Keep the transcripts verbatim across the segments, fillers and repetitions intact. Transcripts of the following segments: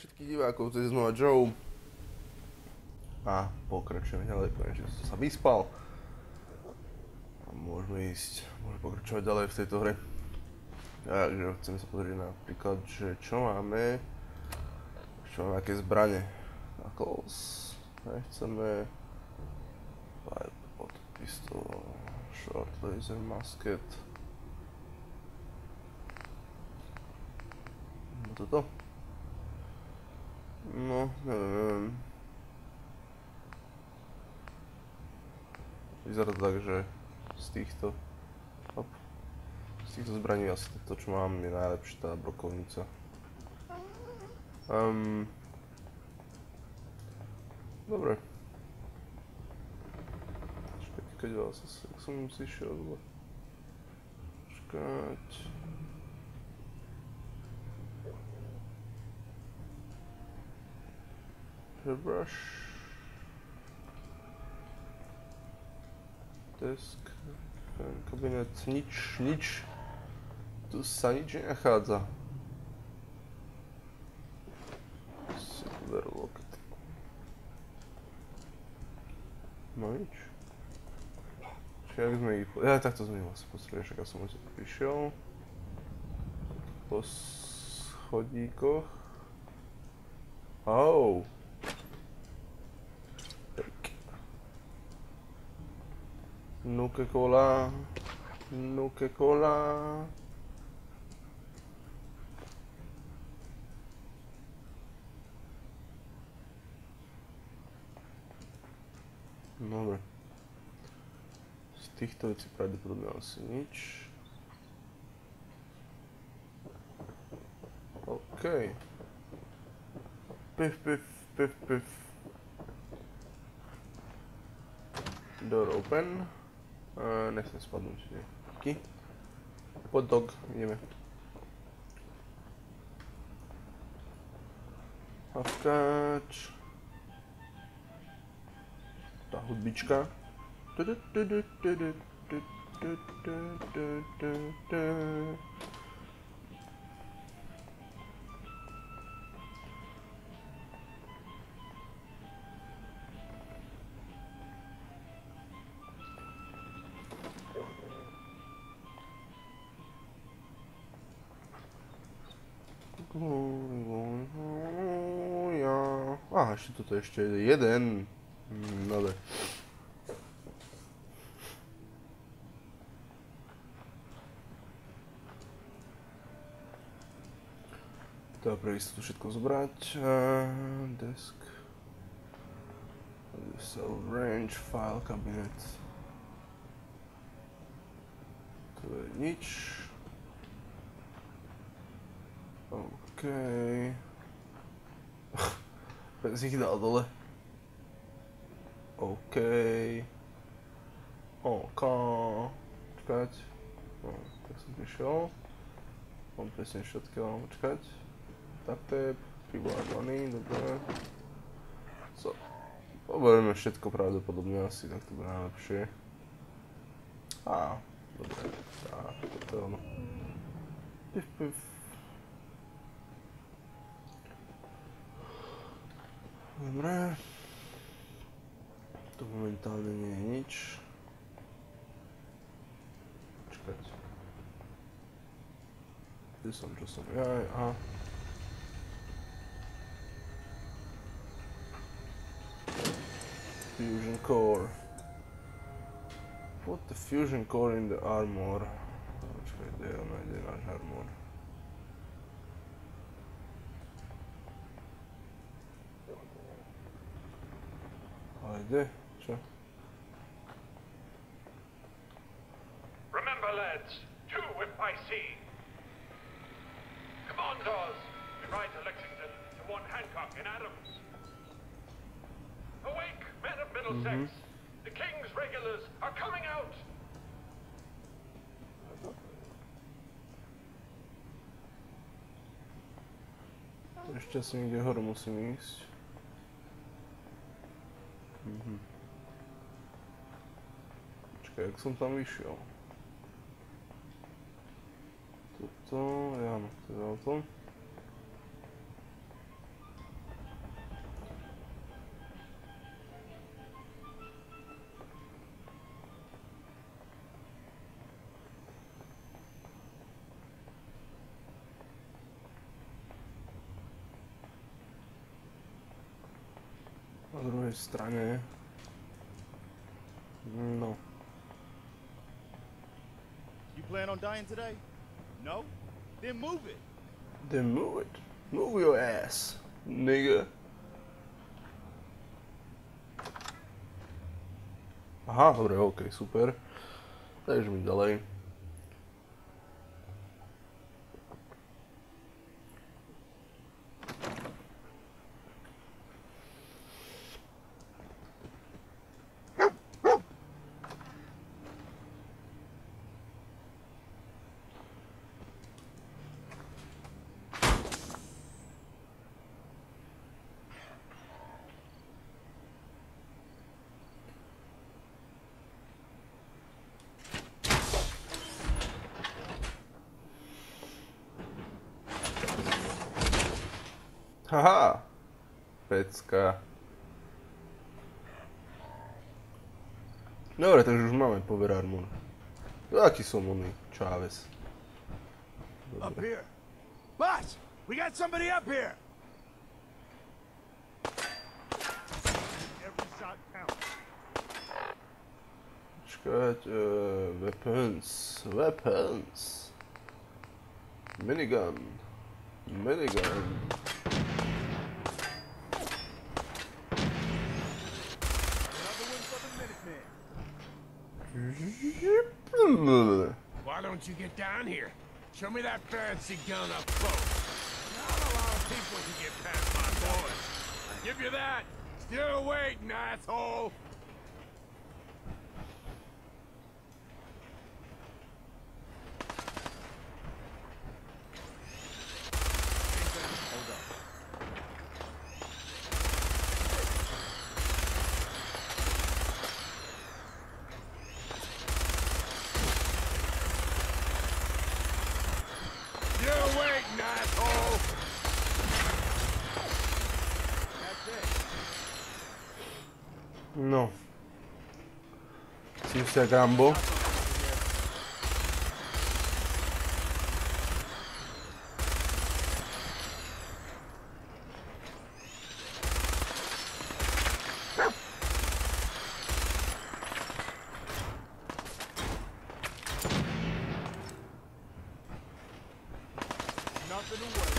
všetkých divákov, to je znova Joe. A pokračujeme ďalej, konečne som sa vyspal. A môžeme ísť, môžeme pokračovať ďalej v tejto hre. Takže chcem sa pozrieť napríklad, že čo máme, čo máme, aké zbrane. Knuckles, nechceme, Pipe, Pot, Pistol, Short Laser, Musket. No toto? No, neviem, neviem. Vyzerá to tak, že z týchto, hop, z týchto zbraní asi to, čo mám, je najlepšia tá brokovnica. Um, dobre. Počkať, keď vás asi, ak som si išiel dole. Počkať. Airbrush. Desk. Kabinet. Nič, nič. Tu sa nič nenachádza. Silver locket. No nič. Čiže jak sme ich... Ja takto sme ich vlastne postreli, však ja som odtiaľ prišiel. Po schodíkoch. Oh. Nuke cola, nuke cola. Dobre. Z týchto vecí pravdepodobne asi nič. OK. Pif, pif, pif, pif. Door open. Uh, nechcem spadnúť. Taký. Hot dog, ideme. Havkač. Tá hudbička. Aha, ešte toto ešte jeden. Dobre. Dobre, isto tu všetko zobrať. Desk. Range, file, cabinet. To je nič. Okej. Tak si ich dal dole. Okej. Oká. Počkať. No, tak som prišiel. Mám presne všetky, mám počkať. Taptap, privládvaný, dobre. Co? Poberieme všetko pravdepodobne asi, tak to bude najlepšie. Á, dobre. Á, to je ono. Pif, pif. Dobre. To momentálne nie je nič. Počkať. Kde som, čo som? Jaj, aha. Fusion core. Put the fusion core in the armor. Počkaj, kde je ono, kde je náš armor? Kde? Čo? Remember, lads, two if I see. Commandos, we ride to Lexington to warn Hancock and Adams. Awake, men of Middlesex. Mm-hmm. The King's regulars are coming out. Ešte asi niekde hore musím ísť. Mhm. Počkaj, jak som tam vyšiel? Toto, áno, to je auto. druhej strane. No. You plan on dying today? No? Then move it. Then move it. Move your ass, nigga. Aha, dobre, ok, super. Takže mi ďalej. Haha, pecka. Dobre, takže už máme power armor. Aký som oný, Chávez. Up here. Boss, we got somebody up here. Every shot counts. Počkať, uh, weapons, weapons. Minigun, minigun. Why don't you get down here? Show me that fancy gun up close. Not a lot of people can get past my boys. I give you that. Still waiting, asshole. No. Si si jak Rambo. Nothing to worry.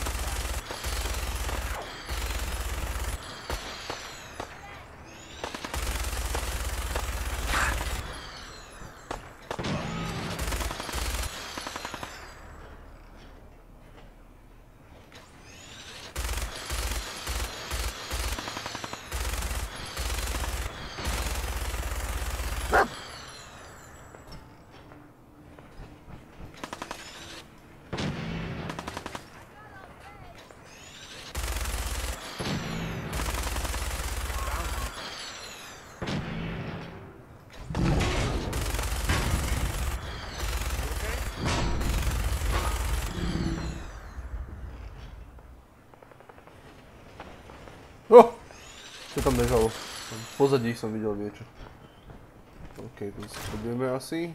Oh! Čo tam bežalo? V pozadí som videl niečo. OK, tu sa chodíme asi.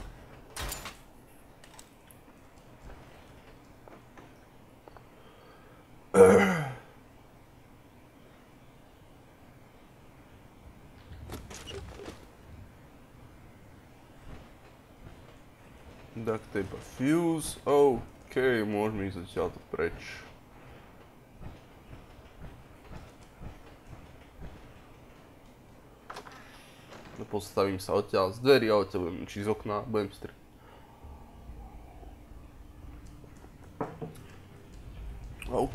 Duct tape a fuse. OK, môžeme ísť zatiaľto preč. Postavím sa odtiaľ z dverí a odtiaľ budem či z okna, budem strieľať. OK.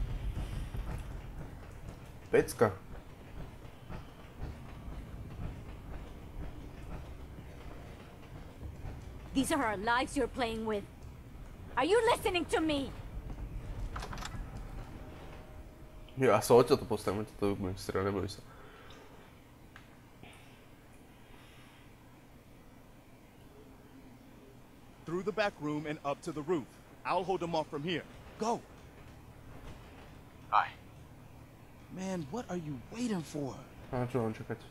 Pecka. These are our lives you're playing with. Are you listening to me? Ja sa odtiaľ to postavím, odtiaľ to budem strieľať, neboj sa. Through the back room and up to the roof. I'll hold them off from here. Go. Hi. Man, what are you waiting for? A čo mám čakať?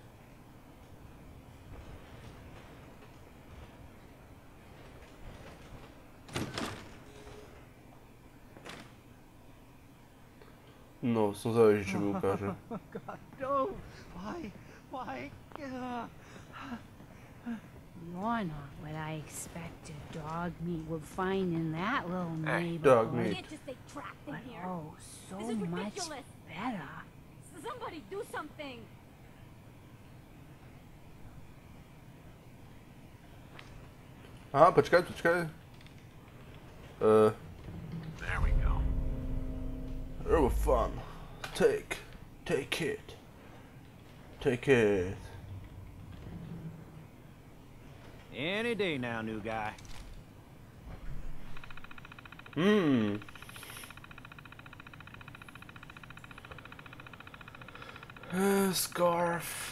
No, som zvedavý, čo mi ukáže. God, no. Why? Why? Uh, You're not what I expected dog meat would find in that little Hey, neighborhood. dog You meat. can't just stay trapped in But here. oh, so This is much ridiculous. better. Somebody do something. Aha, počkaj, počkaj. Uh, There we go. Robo fun. Take. Take it. Take it. Any day now, new guy. Hmm. Uh, scarf.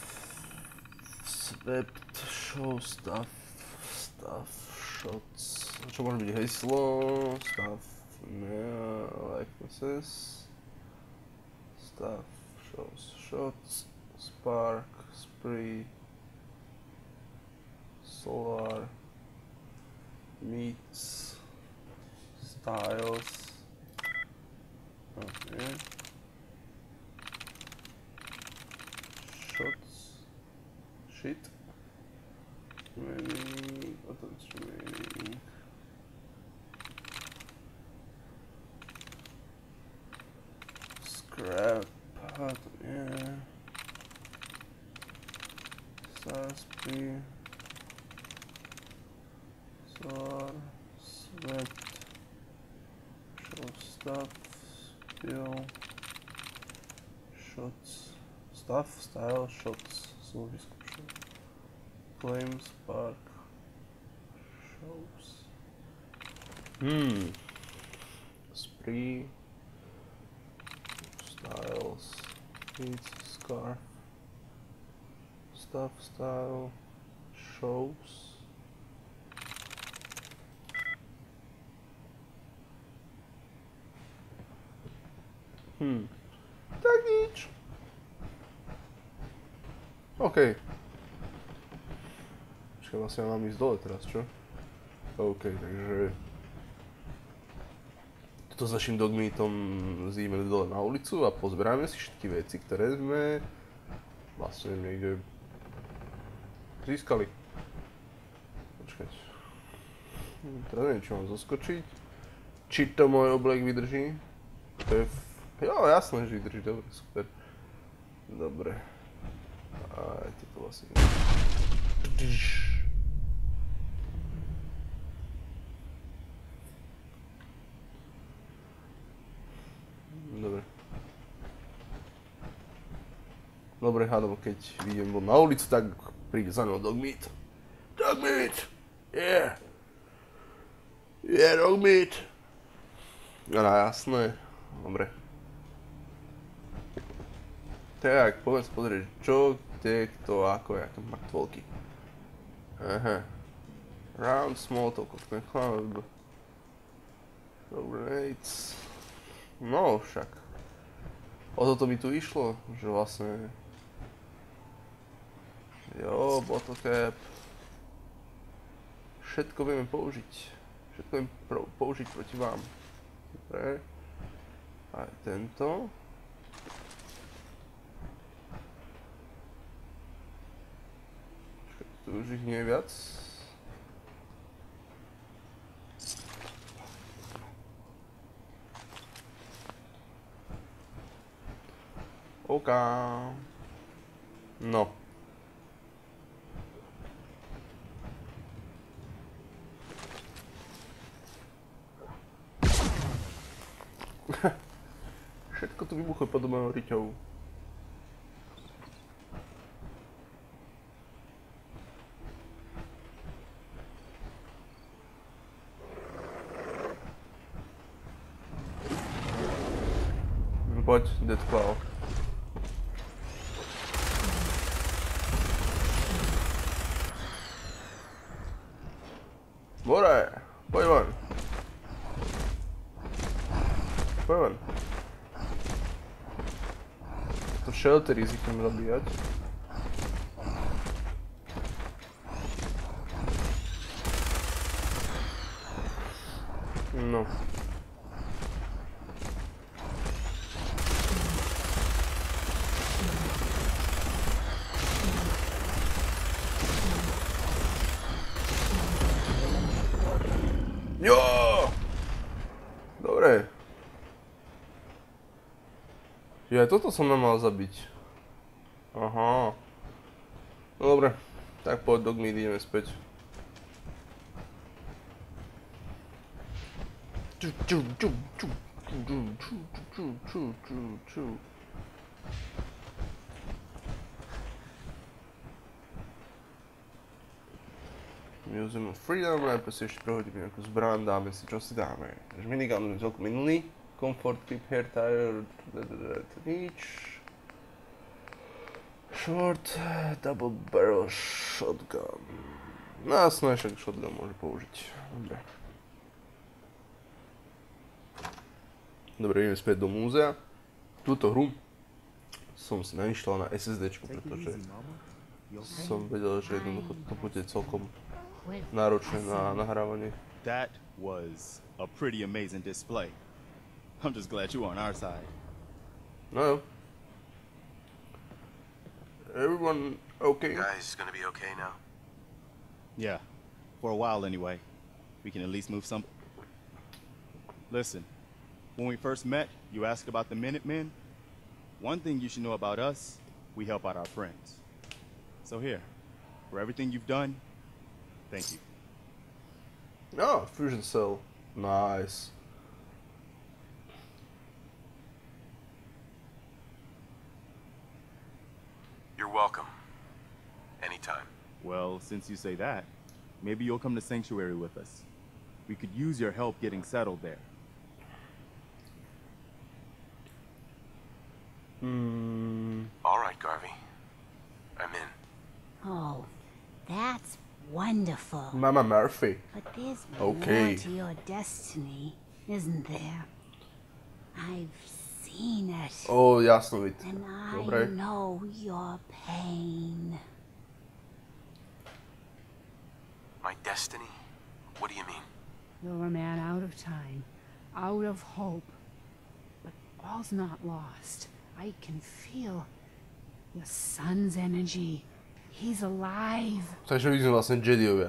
Swept. Show stuff. Stuff. Shots. Čo môže byť heslo? Stuff. Yeah, likenesses. Stuff. Shows. Shots. Spark. Spree. Solar. Meats. Styles. Okay. Shots. Shit. Remaining. What else remaining? Scrap. Yeah. Saspi. Solar. Swept. Show stuff. Spill. Shots. Stuff. Style. Shots. Znovu vyskúšam. Flame. Spark. Shows. Hmm. Spree. Styles. Meets. Scarf. Stuff. Style. Shows. Hmm. Tak nič. OK. Počkaj, vlastne mám ísť dole teraz, čo? OK, takže... Toto s našim dogmeatom zídeme dole na ulicu a pozberáme si všetky veci, ktoré sme... vlastne niekde... získali. Počkať. Hm, teraz neviem, čo mám zoskočiť. Či to môj oblek vydrží? To je... Jo, jasné, že vydrží, dobre, super. Dobre. Aj toto vlastne... Dobre. Dobre, hádam, keď vidím von na ulicu, tak príde za mnou dogmeat. Dogmeat! Yeah! Yeah, dogmeat! No, jasné. Dobre. Tak, poďme sa pozrieť, čo, kde, kto, ako, aké mŕtvolky. Aha. Round, small talk, club. Grenades. No však. O toto mi tu išlo, že vlastne... Jo, bottle cap. Všetko vieme použiť. Všetko vieme použiť proti vám. Dobre. Aj tento. Tu už ich nie je viac. OK. No. Všetko tu vybuchuje pod mojou riťou. Poď, Deathclaw. More, poď von. Poď von. To sheltery si chcem zabíjať. No. Čiže aj toto som nemal zabiť. Aha. No dobre, tak poď Dogmeat, ideme späť. Ču, ču, ču, ču, ču, ču, ču, ču, ču, ču, ču. Museum of Freedom, najprv si ešte prehodíme nejakú zbraň, dáme si, čo si dáme. Takže minigun sme celkom minulý. Comfort, Grip, Hair Tire, nič. Short, Double Barrel Shotgun. No jasno, však shotgun môže použiť. Dobre. Dobre, ideme späť do múzea. Túto hru som si nainštaloval na SSDčku, pretože som vedel, že jednoducho to bude celkom náročné na nahrávanie. That was a pretty amazing display. I'm just glad you were on our side. No jo. Everyone okay? Guys, gonna be okay now? Yeah, for a while anyway. We can at least move some. Listen, when we first met, you asked about the Minutemen. One thing you should know about us, we help out our friends. So here, for everything you've done, thank you. Oh, fusion cell. Nice. You're welcome. Anytime. Well, since you say that, maybe you'll come to Sanctuary with us. We could use your help getting settled there. Hmm. All right, Garvey. I'm in. Oh, that's wonderful. Mama Murphy. But there's Okay. more to your destiny, isn't there? I've seen it. Oh, jasnovid. And I Dobre. know your pain. My destiny? What do you mean? You're a man out of time, out of hope. But all's not lost. I can feel your son's energy. He's alive. Takže vidíme vlastne Jediovia.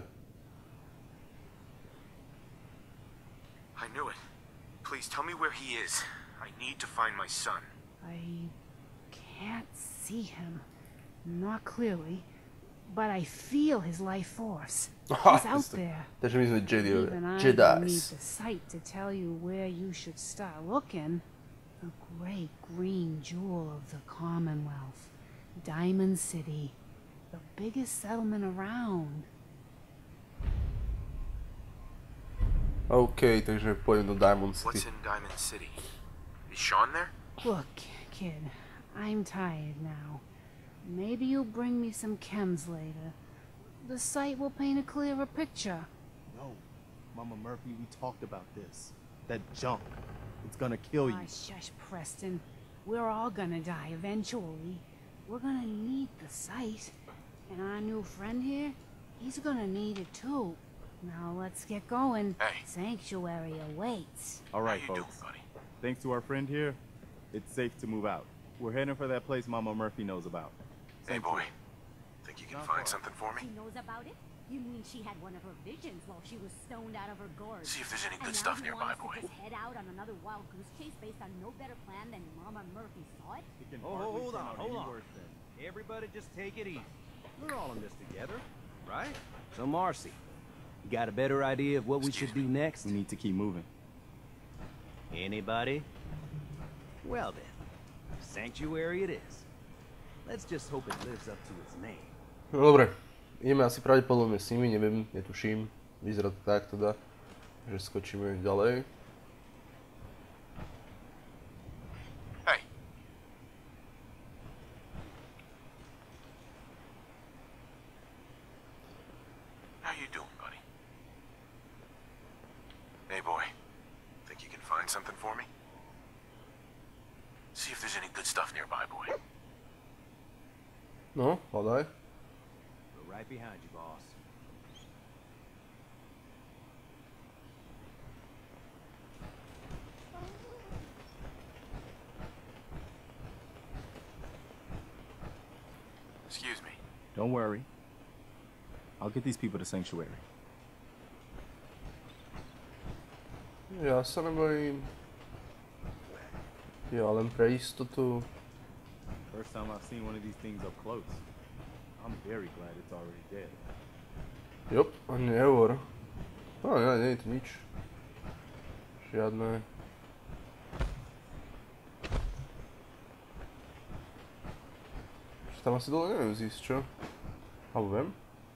I knew it. Please tell me where he is. I need to find my son. I can't see him. Not clearly. But I feel his life force. He's out there. Takže my sme Jediovia. Even I don't need Jedis. the sight to tell you where you should start looking. The great green jewel of the Commonwealth. Diamond City. The biggest settlement around. OK, takže pôjdem do Diamond What's City. in Diamond City? Is Sean there? Look, kid, I'm tired now. Maybe you'll bring me some chems later. The sight will paint a clearer picture. No, Mama Murphy, we talked about this. That junk, it's gonna kill you. Ah, shush, Preston. We're all gonna die eventually. We're gonna need the sight. And our new friend here, he's gonna need it too. Now let's get going. Hey. Sanctuary awaits. All right, How you folks. doing, buddy? Thanks to our friend here, it's safe to move out. We're heading for that place Mama Murphy knows about. Hey, boy. Think you can find something for me? She knows about it? You mean she had one of her visions while she was stoned out of her gorge? See if there's any And good now stuff you nearby, want us boy. to just head out on another wild goose chase based on no better plan than Mama Murphy saw it? It can Oh, hardly hold turn on, out hold any on. worse than- Everybody just take it easy. We're all in this together, right? So, Marcy, you got a better idea of what we should do next? We need to keep moving. Anybody? Well then, Sanctuary it is. Let's just hope it lives up to its name. No dobre, ideme asi pravdepodobne s nimi, neviem, netuším. Vyzerá to tak teda, že skočíme ďalej. Hey. How you doing, buddy? Hey, boy. Think you can find something for me? See if there's any good stuff nearby, boy. No, hľadaj. We're right behind you, boss. Excuse me. Don't worry. I'll get these people to Sanctuary. Ja sa nebojím. Jo, len pre istotu. First time I've seen one of these things up close. I'm very glad it's already dead. Jop, ani nehovor. No, nie, nie je to nič. Žiadne. Tam asi dole neviem zísť, čo? Alebo viem?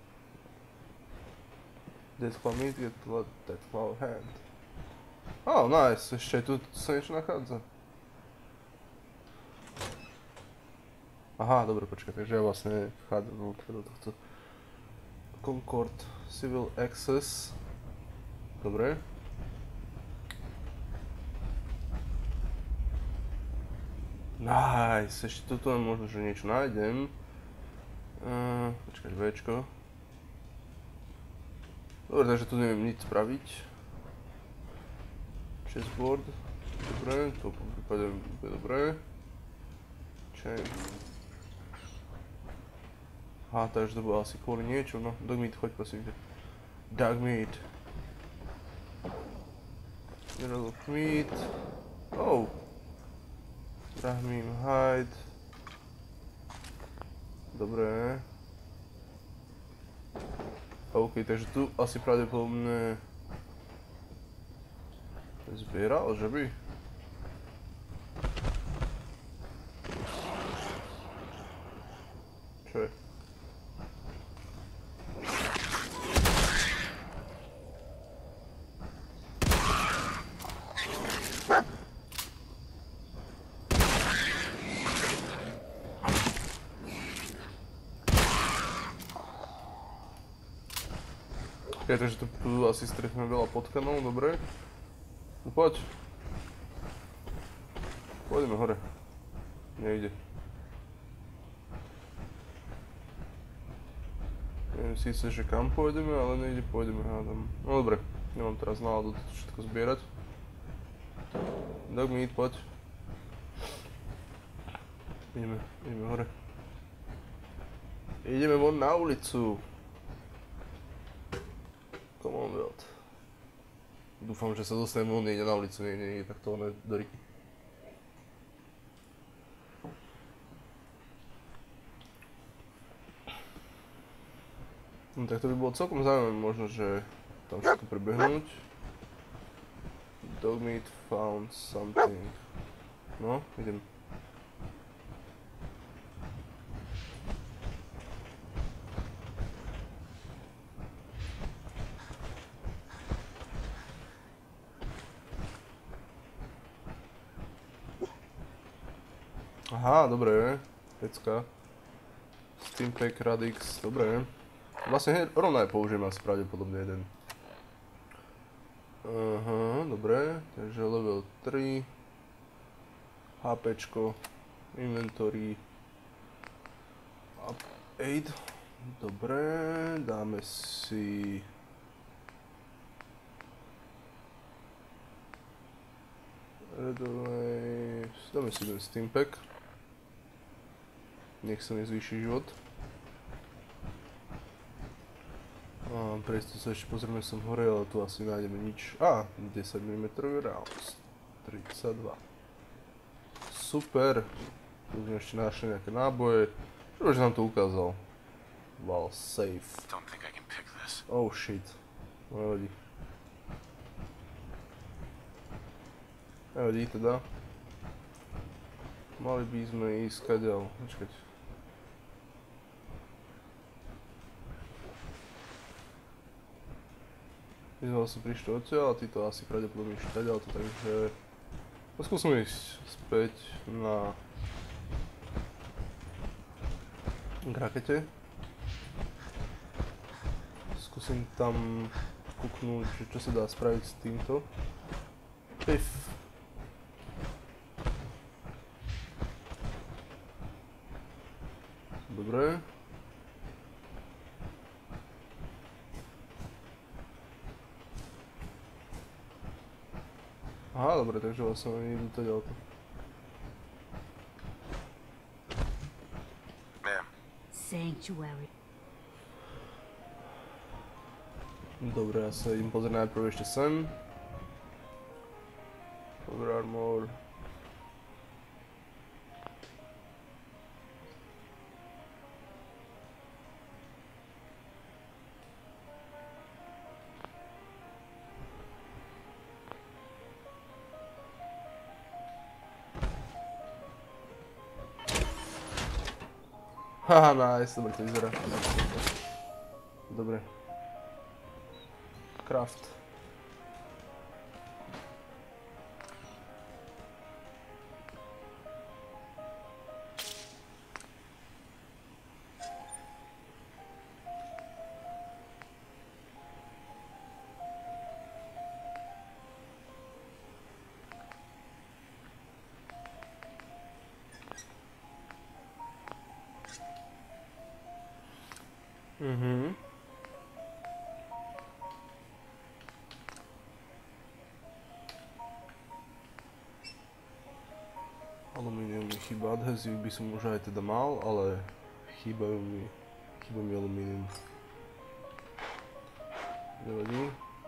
Death Claw meat, get Death Claw hand. Oh, nice, ešte aj tu sa niečo nachádza. Aha, dobre, počkaj, takže ja vlastne vchádzam do tohto Concord Civil Access. Dobre. Nice, ešte tuto možno, že niečo nájdem. Uh, počkaj, Včko. Dobre, takže tu neviem nič spraviť. Chessboard. Dobre, to po prípade bude dobré. Chain. Aha, takže to bolo asi kvôli niečo, no. Dogmeat, choď prosím ťa. Dogmeat. Mineral of meat. Oh. Brahmin hide. Dobre. OK, takže tu asi pravdepodobne zbieral, že by? Čo je? Okay, takže tu asi stretneme veľa potkanov, dobre. No poď. Pôjdeme hore. Nejde. Neviem síce, že kam pôjdeme, ale nejde, pôjdeme, hádam. No dobre, nemám teraz náladu toto všetko zbierať. Dogmeat, poď. Ideme, ideme hore. Ideme von na ulicu. Commonwealth. Dúfam, že sa dostanem von niekde na ulicu, niekde, niekde takto do riky. No tak to by bolo celkom zaujímavé, možno, že tam všetko prebehnúť. Dogmeat found something. No, idem. Aha, dobre, pecka. Steampack, Radix, dobre. Vlastne rovno aj použijem asi pravdepodobne jeden. Aha, dobre, takže level tri. HPčko, inventory. Up eight. Dobre, dáme si... Redolay... Dáme si ten Steampack. Nech sa mi zvýši život. A pre istotu sa ešte pozrieme som hore, ale tu asi nájdeme nič. Á, desať milimetrov rounds. tridsaťdva. Super. Tu sme ešte našli nejaké náboje. Čo že nám to ukázal? Well, safe. Oh shit. No nevadí. Nevadí teda. Mali by sme ísť kadeľ. Počkať. My sme vlastne prišli odtiaľ a ty to asi pravdepodobne išli kadeľ, takže... No skúsim ísť späť na... k rakete. Skúsim tam kúknúť, čo sa dá spraviť s týmto. Pif. Dobre. Aha, dobre, takže vlastne oni idú to ďalko. Sanctuary. Dobre, ja sa idem pozrieť najprv ešte sem. Power armor. Haha, nice, dobre to vyzerá. Dobre. Craft. Mhm. Alumínium mi chýba, adhezív by som už aj teda mal, ale chýbajú mi, chýba mi alumínium. Nevadí.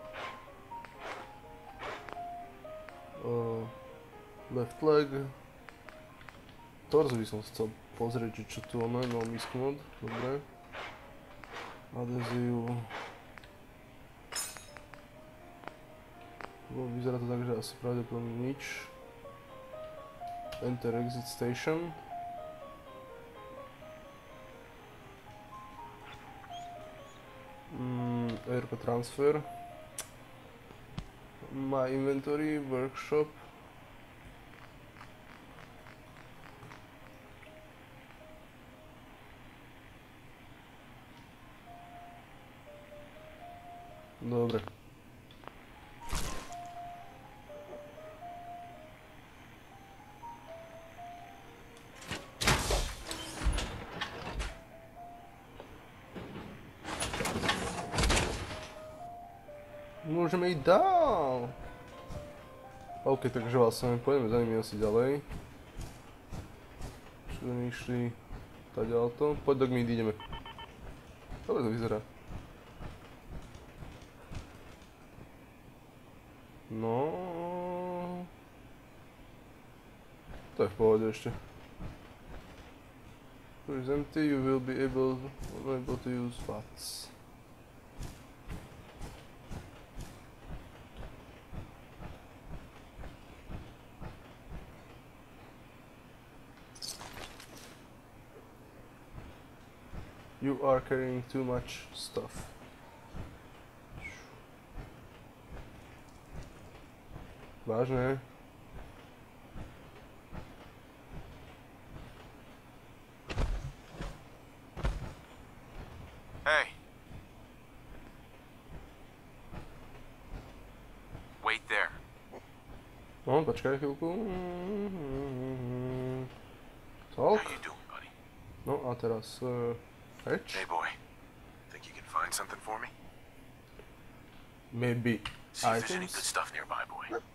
Uh, left leg. Torzo by som chcel pozrieť, čo tu máme, no misk mod, dobre. Adhezív. No, vyzerá to tak, že asi pravdepodobne nič. Enter exit station. Mm, airco transfer. My inventory, workshop. Dobre. Môžeme ísť dál. OK, takže vlastne pôjdeme za nimi asi ďalej. Čo sme išli taďalto. Poď, dok my ideme. Dobre to vyzerá. No, to je v pohode ešte. Door is empty, you will be able, able to use bats. You are carrying too much stuff. Vážne? Hey. Wait there. No, počkaj chvíľku. Talk. How you doing, buddy? No a teraz uh, H. Hey, boy. Think you can find something for me? Maybe See if there's any good items. stuff nearby, boy.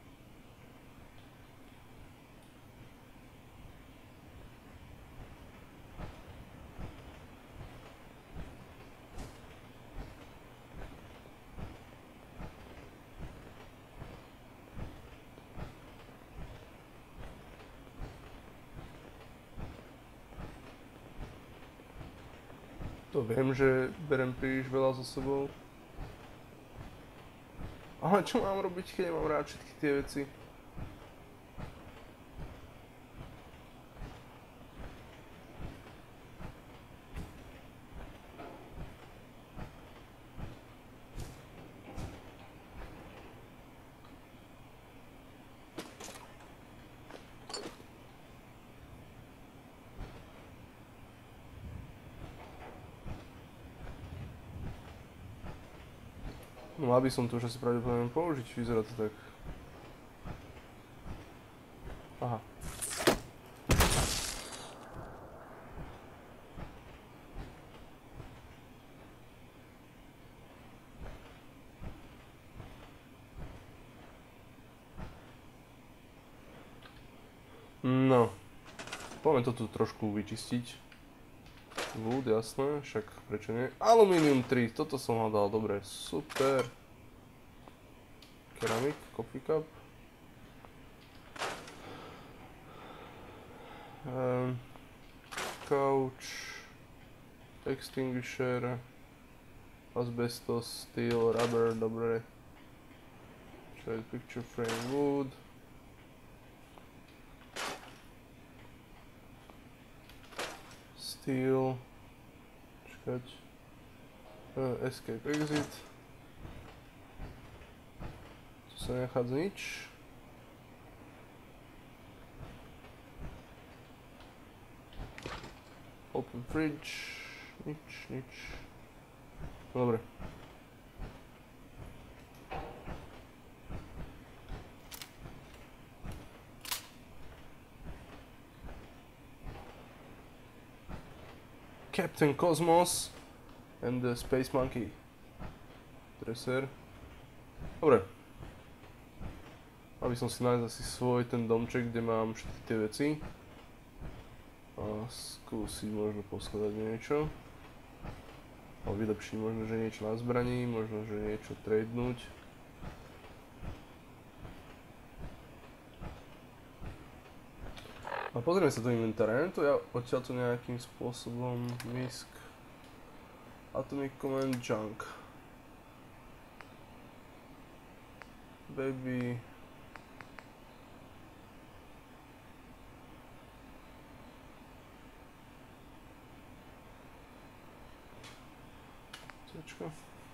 To viem, že berem príliš veľa so sebou. Ale čo mám robiť, keď nemám rád všetky tie veci? No mal by som to už asi pravdepodobne použiť, vyzerá to tak. Aha. No. Poďme to tu trošku vyčistiť. Wood, jasné, však prečo nie? Aluminium tri, toto som hľadal, dobre, super. Keramik, coffee cup. Um, couch. Extinguisher. Asbestos, steel, rubber, dobre. Čo je picture frame, wood. Steel. Čakať. Uh, escape, exit. Tu sa nenachádza nič. Open fridge. Nič, nič. Dobre. Captain Cosmos and the Space Monkey. Dresser. Dobre. Aby som si nájsť asi svoj ten domček, kde mám všetky tie veci. A skúsiť možno poskladať niečo. A vylepšiť možno, že niečo na zbraní, možno, že niečo tradenúť. A pozrieme sa do inventára, to ja odtiaľto nejakým spôsobom misk Atomic Command Junk Baby Cečko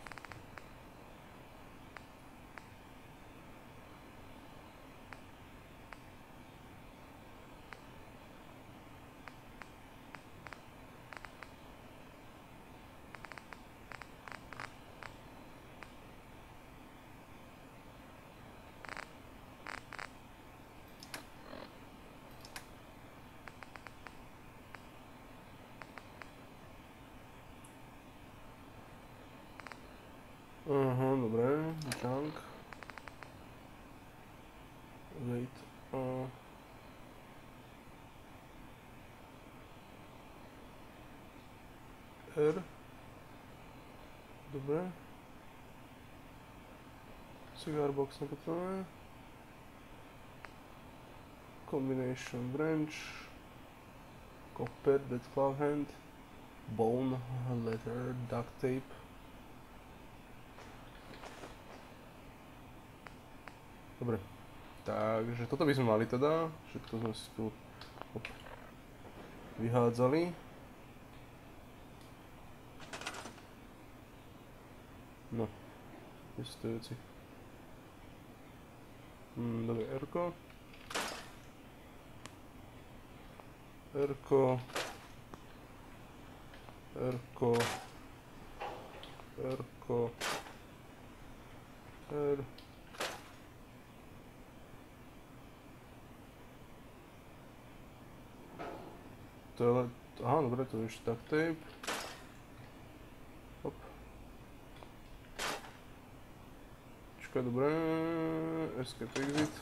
Aha, dobre, junk. Wait, uh. R. Dobre. Cigar box nepotrebujeme. Combination branch. Copper, dead claw hand. Bone, leather, duct tape. Dobre, takže toto by sme mali teda, všetko sme si tu op, vyhádzali. No, kde sú tie veci? Hmm, dobre, R-ko. R-ko. R-ko. R-ko. R. To je len... Aha, dobre, to je ešte duct tape. Hop. Čakaj, dobre. Escape exit.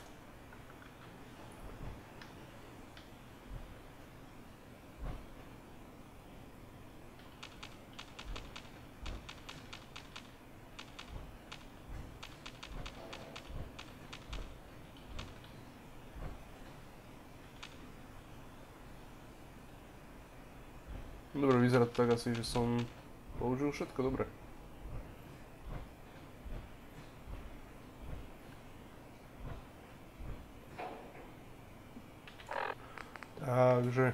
Dobre, vyzerá to tak asi, že som použil všetko, dobre. Takže...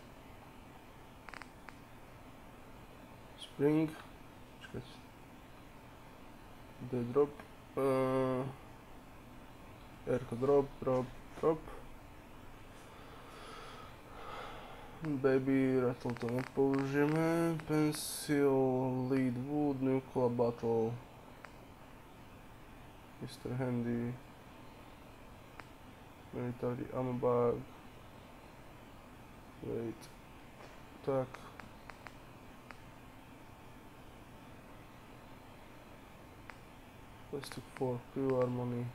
Spring... Čakať... D drop... Uh, R-ko drop, drop, drop... Baby, rattle to nepoužijeme, pencil, lead wood, nuclear bottle, mister Handy, military ammo bag, wait, tak, plastic fork, pure harmony.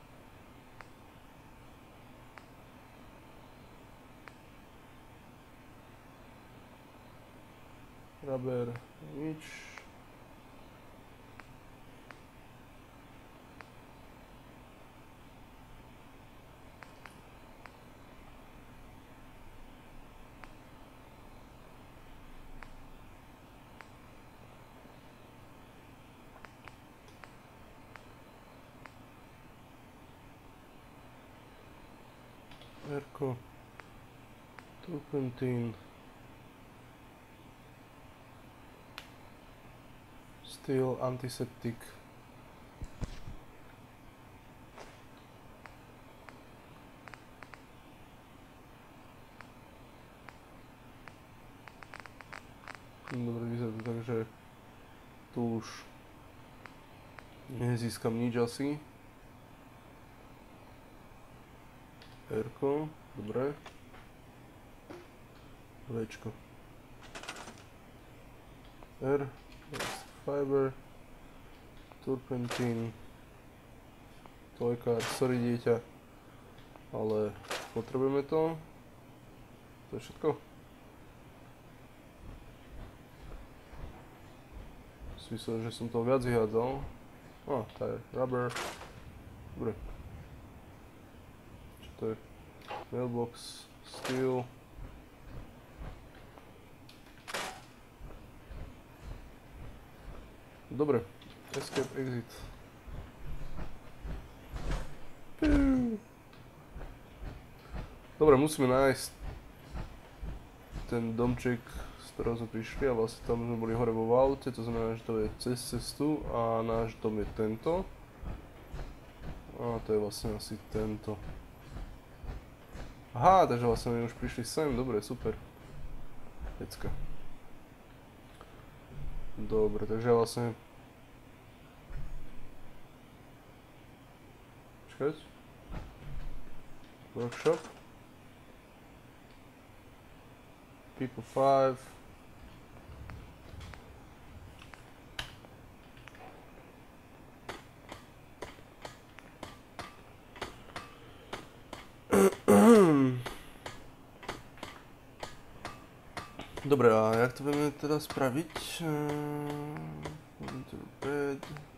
Rubber, nič. Erko. Turpentine. Steel, antiseptic. Dobre, vyzerá to tak, že tu už nezískam nič asi. R-ko, dobre. V-čko. R, fiber, turpentín, lekár, sorry dieťa, ale potrebujeme to. To je všetko. Myslím, že som toho viac vyhádzal. Á, to je rubber. Dobre. Čo to je? Mailbox, steel. Dobre. Escape, exit. Dobre, musíme nájsť ten domček, z ktorého sme prišli, a vlastne tam sme boli hore vo aute, to znamená, že to je cez cestu a náš dom je tento. A to je vlastne asi tento. Aha, takže vlastne my už prišli sem, dobre, super. Pecka. Dobre, takže vlastne... Počkať. Workshop. People five. Dobre, a jak to budeme teda spraviť? Enter bed.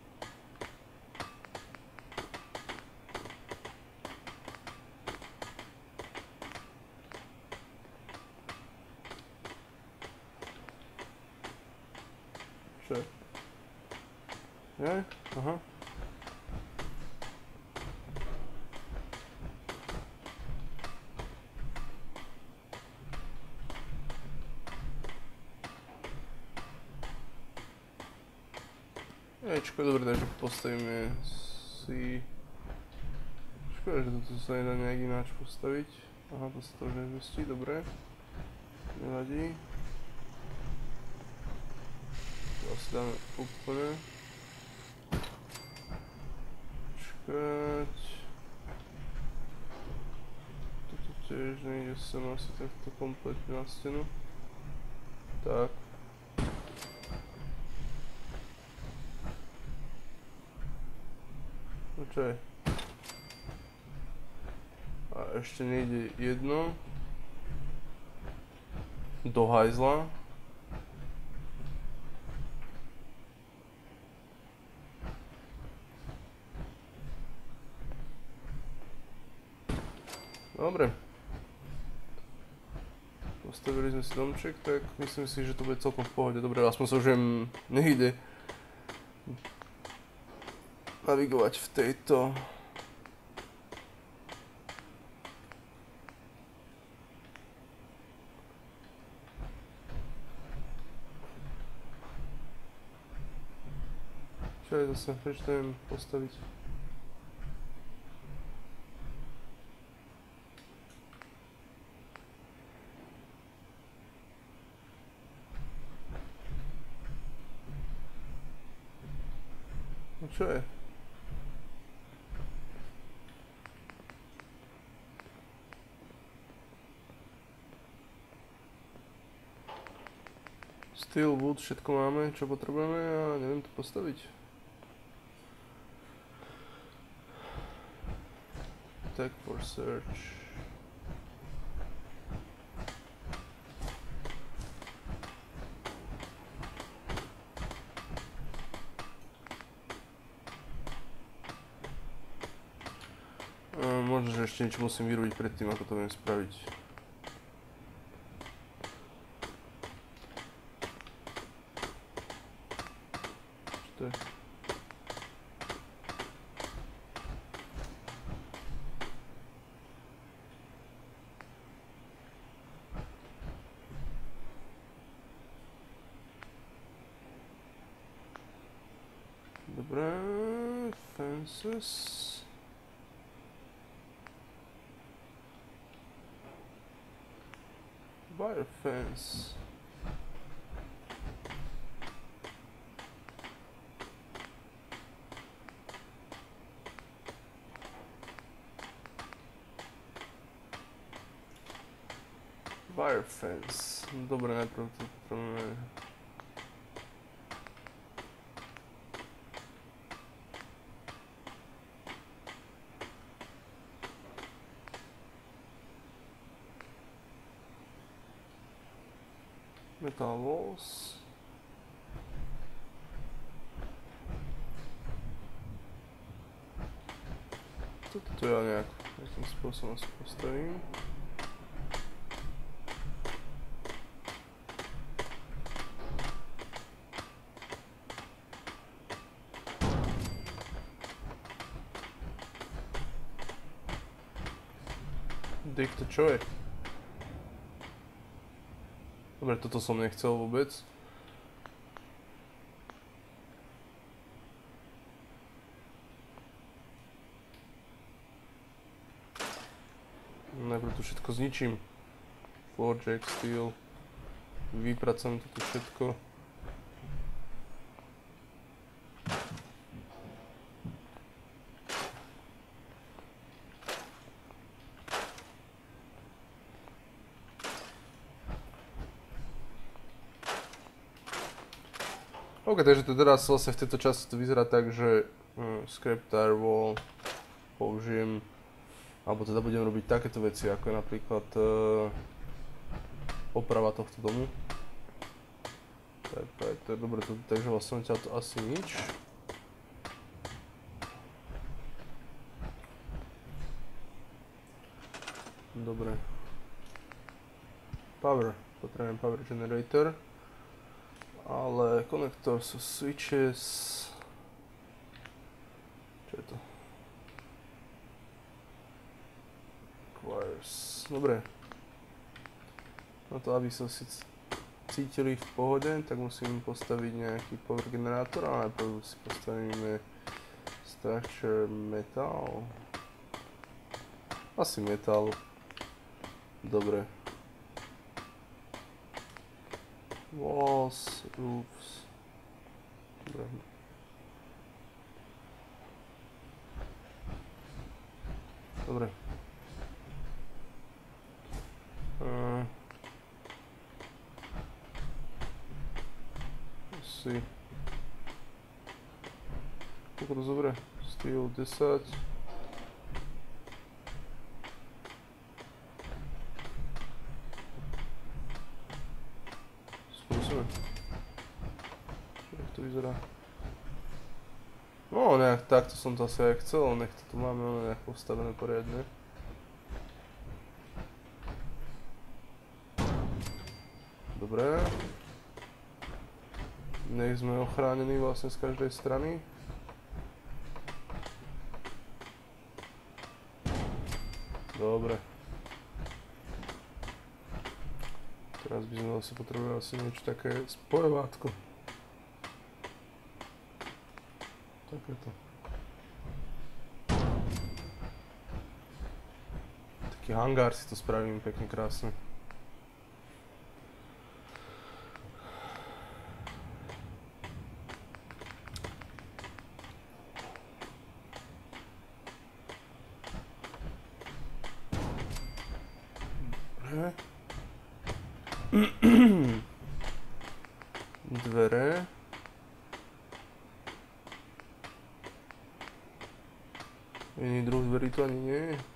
Čo? Je? Aha. Ečko, dobre, takže postavíme si... Škoda, že toto sa nedá nejak ináč postaviť. Aha, to sa to už nezmestí, dobre. Nevadí. To asi dáme úplne. Počkať. Toto tiež nejde sem asi takto kompletne na stenu. Tak. Čo je? A ešte nejde jedno. Do hajzla. Dobre. Postavili sme si domček, tak myslím si, že to bude celkom v pohode. Dobre, aspoň sa už viem, nejde navigovať v tejto. Čo je zase? Prečo to neviem postaviť? No čo je? Steel, wood, všetko máme, čo potrebujeme, a neviem to postaviť. Tag for search. A možno, že ešte niečo musím vyrobiť predtým, ako to viem spraviť. Dobre, fences. Wire fence. Wire fence. Dobre, najprv to potrebujeme. Metal walls. Toto ja nejak, nejakým spôsobom si postavím. Dick, to čo je? Dobre, toto som nechcel vôbec. Najprv to všetko zničím. Forge, steel. Vypracujem toto všetko. OK, takže to teraz vlastne v tejto časti to vyzerá tak, že hm, scrap tire wall použijem, alebo teda budem robiť takéto veci, ako je napríklad uh, oprava tohto domu. Tak, tak, to je dobre, to, takže vlastne ťa to asi nič. Dobre. Power, potrebujem power generator. Ale konektor sú switches. Čo je to? Wires. Dobre. Na to, aby sa si cítili v pohode, tak musím postaviť nejaký power generátor, ale najprv si postavíme structure metal. Asi metal. Dobre. Walls, roofs. Dobre. Dobre. Uh, si. Koľko to zobre? Steel desať. Jak to vyzerá? No nejak takto som to asi aj chcel, nech to tu máme ono nejak postavené poriadne. Dobre. Nech sme ochránení vlastne z každej strany. Dobre. Teraz by sme asi potrebovali asi niečo také spojovátko. Takéto. Taký hangár si to spravím pekne krásne. Dobre. Dvere. Iný druh dverí to ani nie je.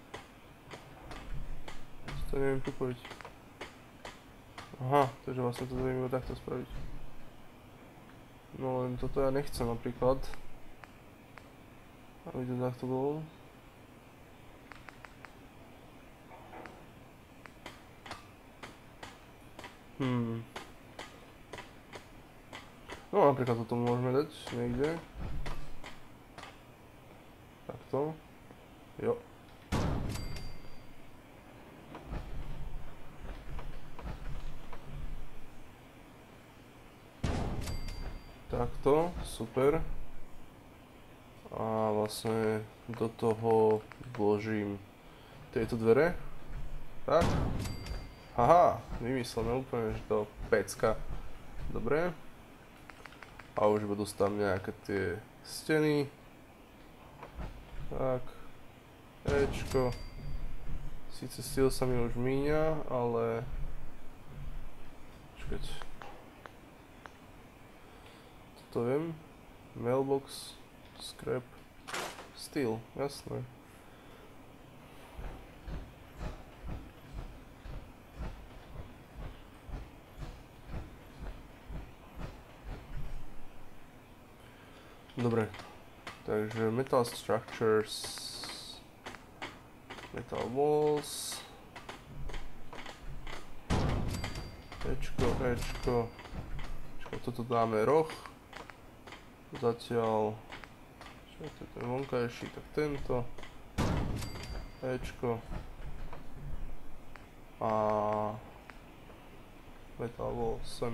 To neviem pripojiť. Aha, takže vlastne to viem iba takto spraviť. No len toto ja nechcem napríklad. Aby to takto bolo. Hmm. No napríklad toto môžeme dať niekde. Takto. Jo. Takto, super. A vlastne do toho vložím tieto dvere. Tak. Haha, vymyslené úplne, že to pecka. Dobre. A už budú tam nejaké tie steny. Tak. Ečko. Sice steel sa mi už míňa, ale... Počkať. Toto viem. Mailbox. Scrap. Steel, jasné. Dobre, takže metal structures, metal walls, Ečko, Ečko, Ečko, toto dáme roh, zatiaľ, čo je to ten vonkajší, tak tento, Ečko a metal wall sem,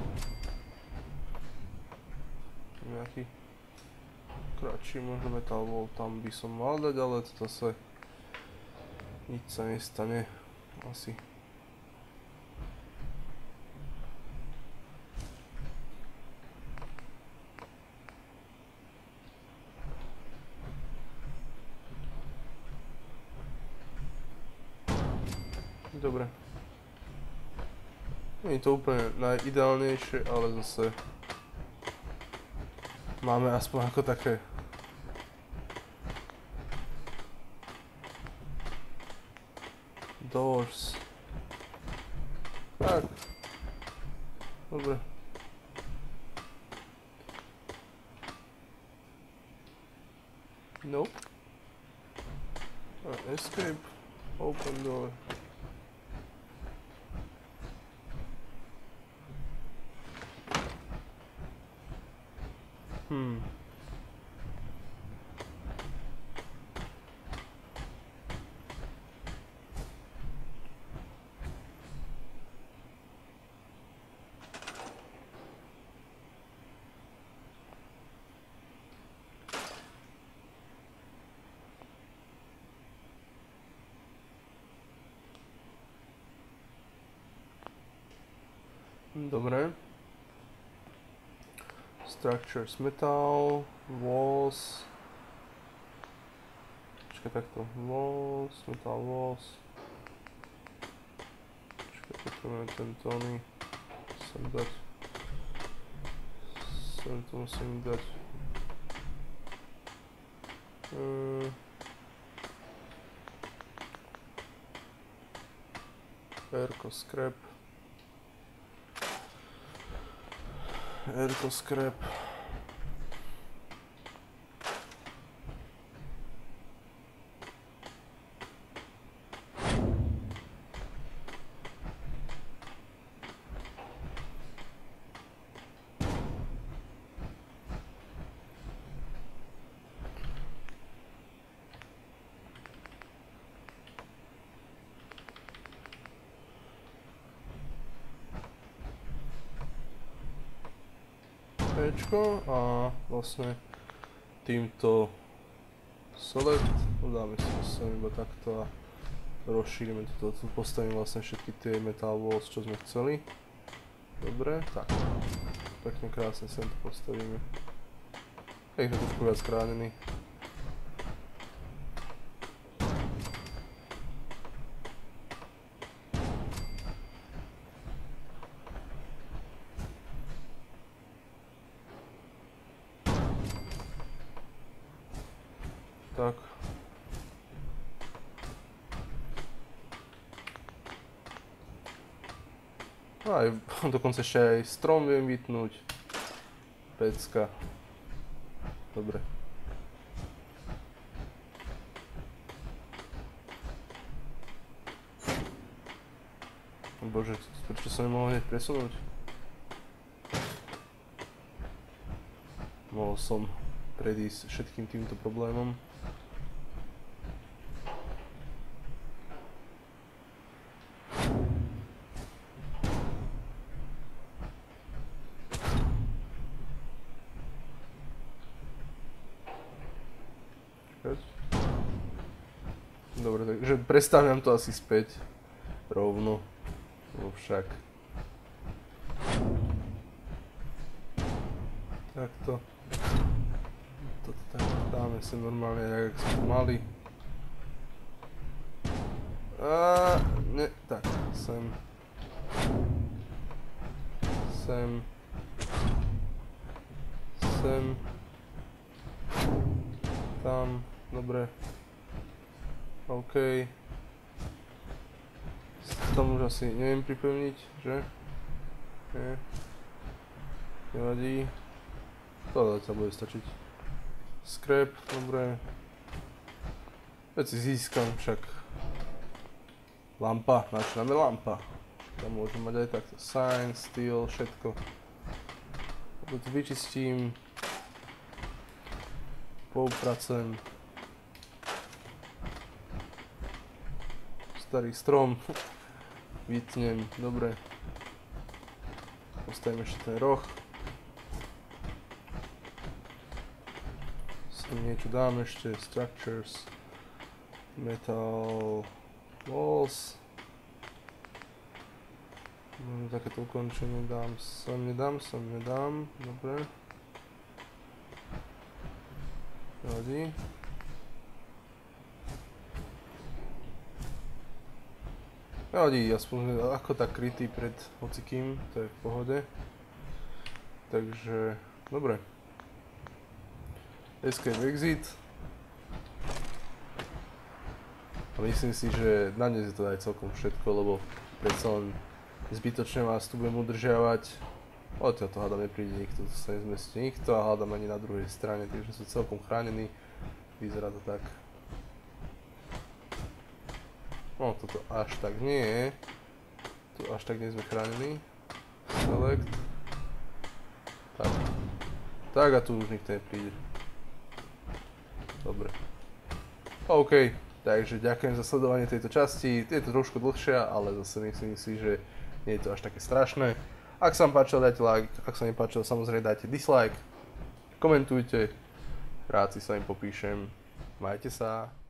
nejaký kratší možno metal wall tam by som mal dať, ale to zase nič sa nestane asi. Dobre. Nie je to úplne najideálnejšie, ale zase máme aspoň ako také doors. Tak. Dobre. Nope. Uh, escape. Open door. Hmm. Dobre. Structures metal, walls. Počkaj takto. Walls, metal walls. Počkaj, potrebujeme tento oný. Sem dať. Sem to musím dať. Hmm. Airco scrap. Airco scrap. Ečko a vlastne týmto select dáme si to sem iba takto a rozšírime toto, tu postavím vlastne všetky tie metal walls, čo sme chceli. Dobre, tak. Pekne krásne sem to postavíme. Je to trošku viac chránený. Tak. No aj dokonca ešte aj strom viem vytnúť. Pecka. Dobre. Bože, prečo sa nemohol hneď presunúť? Mohol som predísť všetkým týmto problémom. Dobre, takže prestavím to asi späť. Rovno. No však. Takto. Toto tak dáme si normálne, jak sme to mali. A ne, tak, sem. Sem. Sem. Tam, dobre. OK. Tam už asi neviem pripevniť, že? Nie. Nevadí. To sa bude stačiť. Scrap, dobre. Veci získam však. Lampa, načíname lampa. Tam môžem mať aj takto. Sign, steel, všetko. To vyčistím. Poupracujem. Starý strom. Vytnem, dobre. Postavím ešte ten roh. Sem niečo dám ešte. Structures. Metal. Walls. No, takéto ukončenie dám. Sem nedám, sem nedám. Dobre. Nevadí. Nevadí, aspoň ako tak krytý pred hocikým, to je v pohode. Takže, dobre. Escape exit. A myslím si, že na dnes je to aj celkom všetko, lebo predsa len zbytočne vás tu budem udržiavať. Odtiaľ to hádam nepríde nikto, tu sa nezmestí nikto a hádam ani na druhej strane, takže sú celkom chránení. Vyzerá to tak. No, toto až tak nie je. Tu až tak nie sme chránení. Select. Tak. Tak a tu už nikto nepríde. Dobre. OK. Takže ďakujem za sledovanie tejto časti. Je to trošku dlhšia, ale zase myslím si, že nie je to až také strašné. Ak sa vám páčilo, dajte like. Ak sa nepáčilo, samozrejme dajte dislike. Komentujte. Rád si sa im popíšem. Majte sa.